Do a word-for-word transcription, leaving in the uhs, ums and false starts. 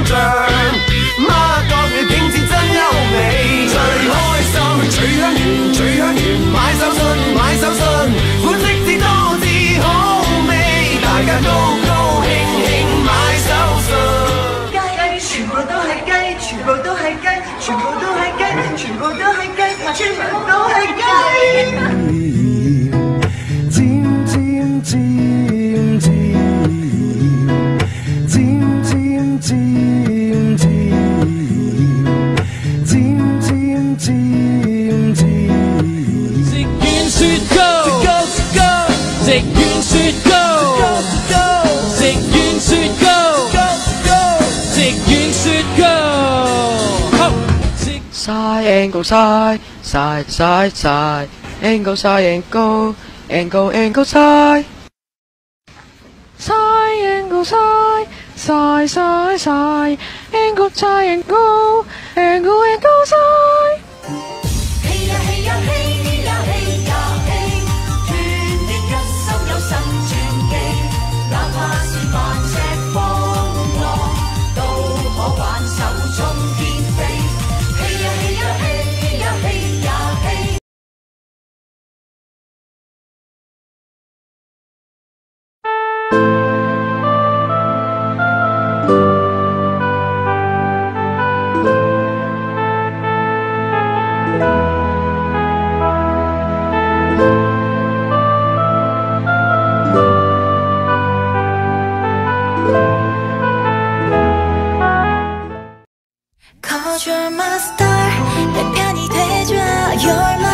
像。孖角與景緻真優美，最開心最香園最香園，買手信買手信，款式至多至好味，大家高高興興買手信。雞全部都係雞，全部都係雞，全部都係雞，全部都係雞，全部都係雞。尖尖尖尖，尖尖尖尖，尖尖尖尖。 食完雪糕，食完雪糕，食完雪糕，食完雪糕。晒 and go 晒晒晒晒 and go 晒 and go and go and go 晒晒 and go 晒晒晒晒 and go 晒 and go and go and go 晒。 嘿呀嘿呀嘿呀嘿呀嘿，團結一心有新傳奇，哪怕是萬尺風浪，都可挽手衝天飛。嘿呀嘿呀嘿呀嘿呀嘿。Cause you're my star, 내 편이 돼줘. You're my